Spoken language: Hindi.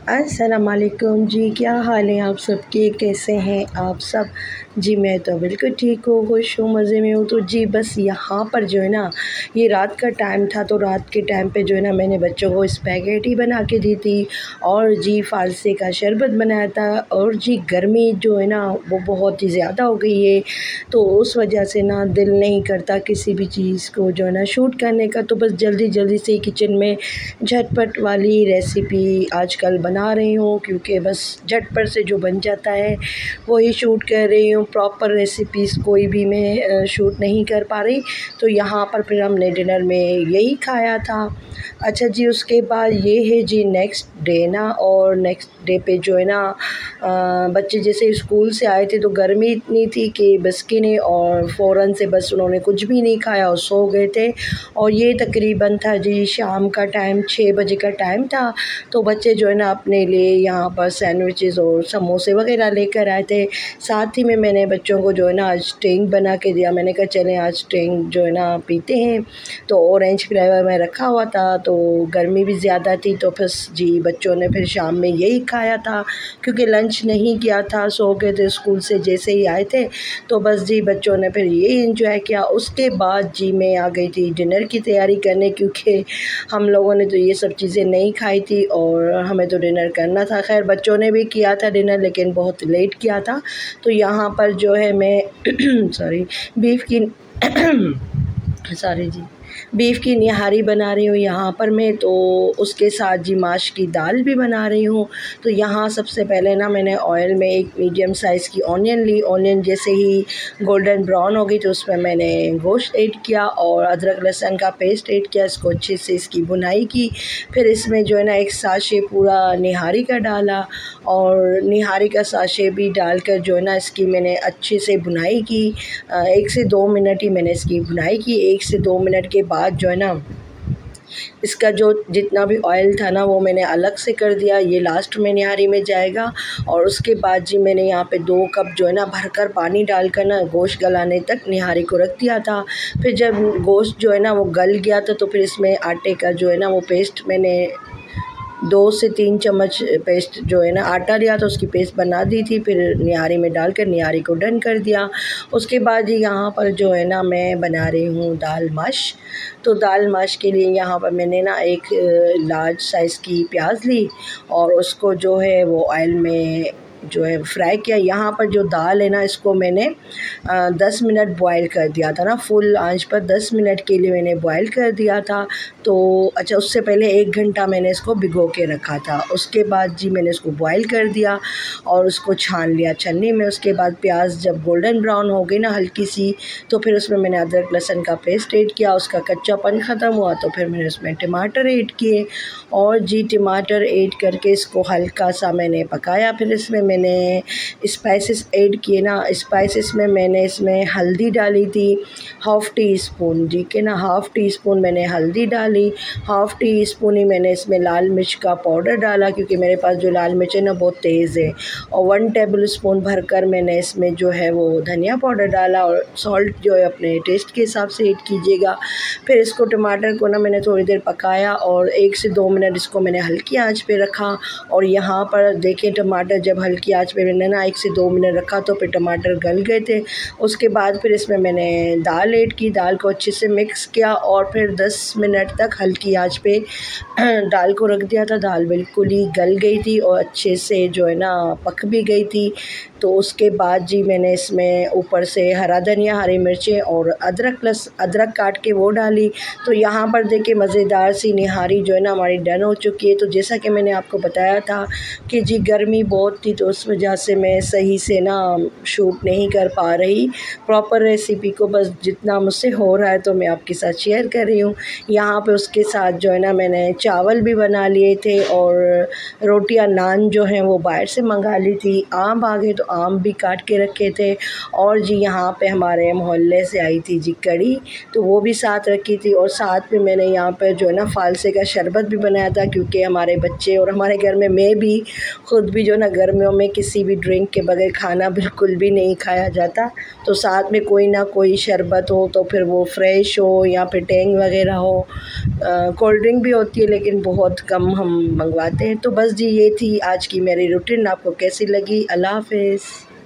अस्सलाम वालेकुम जी, क्या हाल है आप सबके, कैसे हैं आप सब। जी मैं तो बिल्कुल ठीक हूँ, खुश हूँ, मज़े में हूँ। तो जी बस यहाँ पर जो है ना, ये रात का टाइम था, तो रात के टाइम पे जो है ना मैंने बच्चों को स्पैगेटी बना के दी थी और जी फ़ालसे का शरबत बनाया था। और जी गर्मी जो है ना वो बहुत ही ज़्यादा हो गई है, तो उस वजह से ना दिल नहीं करता किसी भी चीज़ को जो है ना शूट करने का। तो बस जल्दी जल्दी से किचन में झटपट वाली रेसिपी आजकल बना रही हूँ, क्योंकि बस झटपट से जो बन जाता है वही शूट कर रही हूँ। प्रॉपर रेसिपीज़ कोई भी मैं शूट नहीं कर पा रही। तो यहाँ पर फिर हमने डिनर में यही खाया था। अच्छा जी, उसके बाद ये है जी नेक्स्ट डे ना, और नेक्स्ट डे पे जो है ना बच्चे जैसे स्कूल से आए थे तो गर्मी इतनी थी कि बस की नहीं, और फ़ौरन से बस उन्होंने कुछ भी नहीं खाया और सो गए थे। और ये तकरीबन था जी शाम का टाइम, 6 बजे का टाइम था। तो बच्चे जो है ना अपने लिए यहाँ पर सैंडविचेस और समोसे वगैरह लेकर आए थे। साथ ही में मैंने बच्चों को जो है ना आज टेंग बना के दिया। मैंने कहा चलें आज टेंग जो है ना पीते हैं। तो ऑरेंज फ्लेवर में रखा हुआ था, तो गर्मी भी ज़्यादा थी, तो फिर जी बच्चों ने फिर शाम में यही खाया था, क्योंकि लंच नहीं किया था, सो गए थे स्कूल से जैसे ही आए थे। तो बस जी बच्चों ने फिर यही एंजॉय किया। उसके बाद जी मैं आ गई थी डिनर की तैयारी करने, क्योंकि हम लोगों ने तो ये सब चीज़ें नहीं खाई थी और हमें तो डिनर करना था। खैर बच्चों ने भी किया था डिनर, लेकिन बहुत लेट किया था। तो यहाँ पर जो है मैं सॉरी बीफ की सॉरी जी बीफ की निहारी बना रही हूँ यहाँ पर मैं। तो उसके साथ जी माश की दाल भी बना रही हूँ। तो यहाँ सबसे पहले ना मैंने ऑयल में एक मीडियम साइज़ की ऑनियन ली। ऑनियन जैसे ही गोल्डन ब्राउन हो गई तो उसमें मैंने गोश्त ऐड किया और अदरक लहसुन का पेस्ट ऐड किया। इसको अच्छे से इसकी भुनाई की। फिर इसमें जो है ना एक साशे पूरा निहारी का डाला, और निहारी का साशे भी डालकर जो है ना इसकी मैंने अच्छे से भुनाई की। 1 से 2 मिनट ही मैंने इसकी भुनाई की। 1 से 2 मिनट के बाद जो है ना इसका जो जितना भी ऑयल था ना वो मैंने अलग से कर दिया, ये लास्ट में निहारी में जाएगा। और उसके बाद जी मैंने यहाँ पे 2 कप जो है ना भरकर पानी डालकर ना गोश्त गलाने तक निहारी को रख दिया था। फिर जब गोश्त जो है ना वो गल गया था, तो फिर इसमें आटे का जो है ना वो पेस्ट मैंने 2 से 3 चम्मच पेस्ट जो है ना आटा लिया तो उसकी पेस्ट बना दी थी। फिर निहारी में डालकर निहारी को डन कर दिया। उसके बाद यहाँ पर जो है ना मैं बना रही हूँ दाल माश। तो दाल माश के लिए यहाँ पर मैंने ना एक लार्ज साइज़ की प्याज ली और उसको जो है वो ऑयल में जो है फ्राई किया। यहाँ पर जो दाल है ना इसको मैंने 10 मिनट बॉईल कर दिया था ना, फुल आंच पर 10 मिनट के लिए मैंने बॉईल कर दिया था। तो अच्छा उससे पहले 1 घंटा मैंने इसको भिगो के रखा था। उसके बाद जी मैंने इसको बॉईल कर दिया और उसको छान लिया छन्नी में। उसके बाद प्याज जब गोल्डन ब्राउन हो गई ना हल्की सी, तो फिर उसमें मैंने अदरक लहसुन का पेस्ट ऐड किया। उसका कच्चापन ख़त्म हुआ तो फिर मैंने उसमें टमाटर ऐड किए और जी टमाटर ऐड करके इसको हल्का सा मैंने पकाया। फिर इसमें मैंने स्पाइसेस ऐड किए ना। स्पाइसेस में मैंने इसमें हल्दी डाली थी 1/2 टी स्पून, जी के ना 1/2 टी स्पून मैंने हल्दी डाली। 1/2 टी स्पून ही मैंने इसमें लाल मिर्च का पाउडर डाला, क्योंकि मेरे पास जो लाल मिर्च है ना बहुत तेज़ है। और 1 टेबल स्पून भरकर मैंने इसमें जो है वो धनिया पाउडर डाला, और सॉल्ट जो है अपने टेस्ट के हिसाब से ऐड कीजिएगा। फिर इसको टमाटर को ना मैंने थोड़ी देर पकाया और 1 से 2 मिनट इसको मैंने हल्की आंच पे रखा। और यहाँ पर देखिए टमाटर जब हल्की आंच पे मैंने ना 1 से 2 मिनट रखा तो फिर टमाटर गल गए थे। उसके बाद फिर इसमें मैंने दाल ऐड की, दाल को अच्छे से मिक्स किया और फिर 10 मिनट तक हल्की आंच पे दाल को रख दिया था। दाल बिल्कुल ही गल गई थी और अच्छे से जो है ना पक भी गई थी। तो उसके बाद जी मैंने इसमें ऊपर से हरा धनिया, हरी मिर्चें और अदरक काट के वो डाली। तो यहाँ पर देखिए मज़ेदार सी निहारी जो है ना हमारी डन हो चुकी है। तो जैसा कि मैंने आपको बताया था कि जी गर्मी बहुत थी, तो उस वजह से मैं सही से ना शूट नहीं कर पा रही प्रॉपर रेसिपी को, बस जितना मुझसे हो रहा है तो मैं आपके साथ शेयर कर रही हूँ। यहाँ पे उसके साथ जो है ना मैंने चावल भी बना लिए थे और रोटियां नान जो हैं वो बाहर से मंगा ली थी। आम आ गए तो आम भी काट के रखे थे। और जी यहाँ पे हमारे मोहल्ले से आई थी जी कड़ी, तो वो भी साथ रखी थी। और साथ में मैंने यहाँ पर जो है ना फ़ालसे का शरबत भी बनाया था, क्योंकि हमारे बच्चे और हमारे घर में मैं भी खुद भी जो है ना गर्मियों में किसी भी ड्रिंक के बगैर खाना बिल्कुल भी नहीं खाया जाता। तो साथ में कोई ना कोई शरबत हो, तो फिर वो फ्रेश हो या फिर टैंग वगैरह हो। कोल्ड ड्रिंक भी होती है लेकिन बहुत कम हम मंगवाते हैं। तो बस जी ये थी आज की मेरी रूटीन। आपको कैसी लगी? अल्लाह हाफ़िज़।